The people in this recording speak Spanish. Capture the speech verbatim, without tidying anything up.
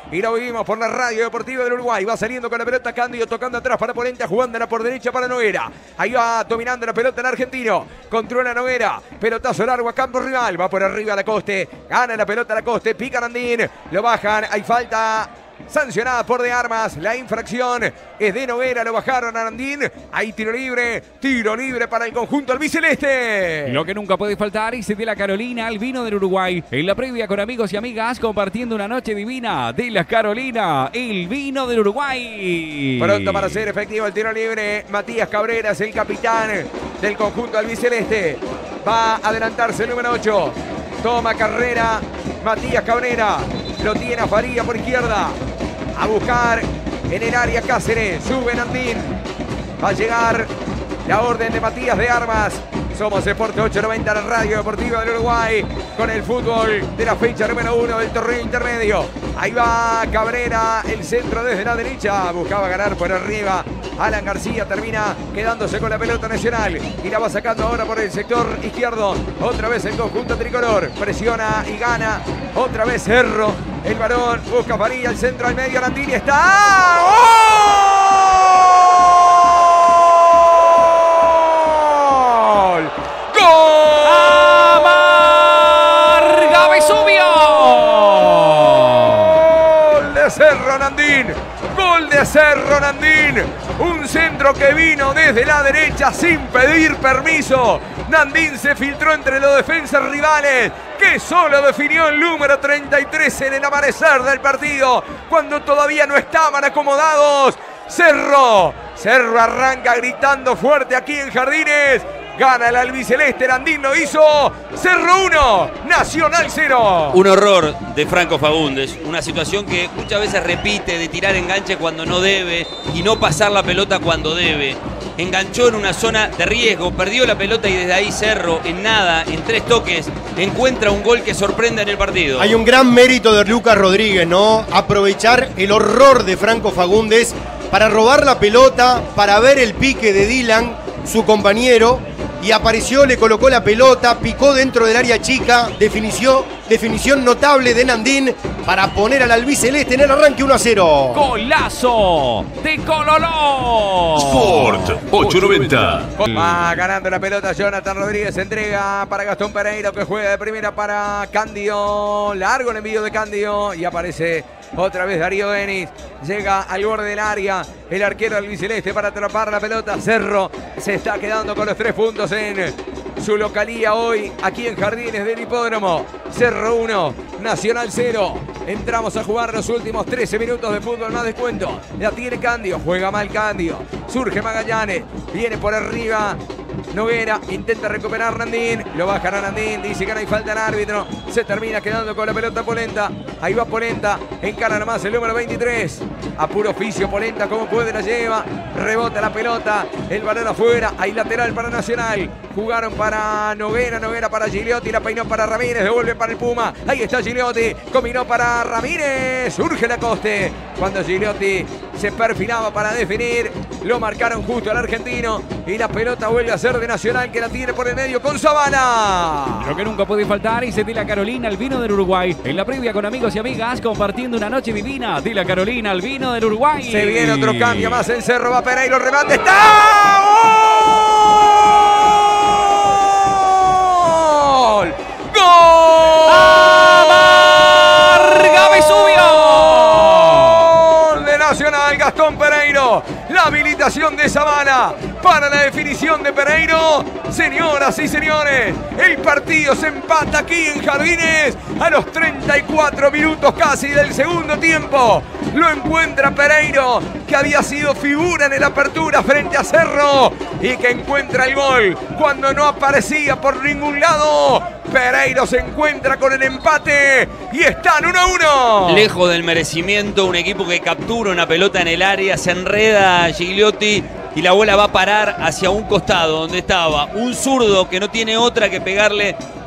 y lo vivimos por la Radio Deportiva del Uruguay. Va saliendo con la pelota Cándido, tocando atrás para Polenta, jugándola por derecha para Noguera. Ahí va dominando la pelota el argentino. Controla Noguera. Pelotazo largo a campo rival. Va por arriba Lacoste. Gana la pelota Lacoste. Pica Nandín. Lo bajan. Hay falta sancionada por De Armas. La infracción es de Noguera. Lo bajaron a Nandín. Hay tiro libre. Tiro libre para el conjunto albiceleste. Lo que nunca puede faltar es de la Carolina, el vino del Uruguay. En la previa con amigos y amigas compartiendo una noche divina de la Carolina, el vino del Uruguay. Pronto para hacer efectivo el tiro libre. Matías Cabreras, el capitán del conjunto albiceleste. Va a adelantarse el número ocho. Toma carrera Matías Cabrera. Lo tiene a Faría por izquierda. A buscar en el área Cáceres. Sube Nandín. Va a llegar la orden de Matías De Armas. Somos Deporte ochocientos noventa, la Radio Deportiva del Uruguay, con el fútbol de la fecha número uno del torneo intermedio. Ahí va Cabrera, el centro desde la derecha. Buscaba ganar por arriba. Alan García termina quedándose con la pelota nacional y la va sacando ahora por el sector izquierdo. Otra vez el conjunto tricolor. Presiona y gana. Otra vez Cerro. El varón busca Faría, el centro al medio. Nandini está. ¡Gol! ¡Gol! ¡Amarga Vesubio! ¡Gol de Cerro Nandín! ¡Gol de Cerro Nandín! Un centro que vino desde la derecha sin pedir permiso. Nandín se filtró entre los defensas rivales, que solo definió el número treinta y tres en el amanecer del partido, cuando todavía no estaban acomodados. Cerro, Cerro arranca gritando fuerte aquí en Jardines. Gana el albiceleste, Nandín lo hizo. Cerro uno, Nacional cero. Un horror de Franco Fagundes. Una situación que muchas veces repite, de tirar enganche cuando no debe y no pasar la pelota cuando debe. Enganchó en una zona de riesgo, perdió la pelota y desde ahí Cerro, en nada, en tres toques, encuentra un gol que sorprende en el partido. Hay un gran mérito de Lucas Rodríguez, ¿no? Aprovechar el horror de Franco Fagundes para robar la pelota, para ver el pique de Dylan, su compañero, y apareció, le colocó la pelota, picó dentro del área chica, definición, definición notable de Nandín para poner al albiceleste en el arranque uno a cero. ¡Golazo de Cololó! Sport ochocientos noventa. Va ganando la pelota Jonathan Rodríguez, entrega para Gastón Pereiro, que juega de primera para Cándido. Largo el envío de Cándido y aparece otra vez Darío Denis. Llega al borde del área el arquero albiceleste para atrapar la pelota. Cerro se está quedando con los tres puntos en su localía hoy aquí en Jardines del Hipódromo. Cerro uno, Nacional cero. Entramos a jugar los últimos trece minutos de fútbol más descuento. La tiene Cándido, juega mal Cándido. Surge Magallanes, viene por arriba Noguera, intenta recuperar Nandín, lo bajan a Nandín, dice que no hay falta al árbitro, se termina quedando con la pelota Polenta. Ahí va Polenta, encara nomás el número veintitrés, a puro oficio Polenta, como puede la lleva, rebota la pelota, el balón afuera, hay lateral para Nacional, jugaron para Noguera, Noguera para Gigliotti, la peinó para Ramírez, devuelve para el Puma, ahí está Gigliotti, combinó para Ramírez, surge Lacoste, cuando Gigliotti se perfilaba para definir, lo marcaron justo al argentino y la pelota vuelve a ser de Nacional, que la tiene por el medio con Zavala. Lo que nunca puede faltar es de la Carolina, el vino del Uruguay. En la previa con amigos y amigas compartiendo una noche divina de la Carolina, el vino del Uruguay. Se viene otro cambio más en Cerro, va Pereiro, remate, está. ¡Gol! ¡Gol! ¡Amarga Vesubio! ¡Gol de Nacional, Gastón Pereiro! La habilitación de Zavala para la definición de Pereiro. Señoras y señores, el partido se empata aquí en Jardines a los treinta y cuatro minutos casi del segundo tiempo. Lo encuentra Pereiro, que había sido figura en el apertura frente a Cerro y que encuentra el gol cuando no aparecía por ningún lado. Pereiro se encuentra con el empate y están uno a uno. Lejos del merecimiento, un equipo que captura una pelota en el área, se enreda Gigliotti y la bola va a parar hacia un costado donde estaba un zurdo que no tiene otra que pegarle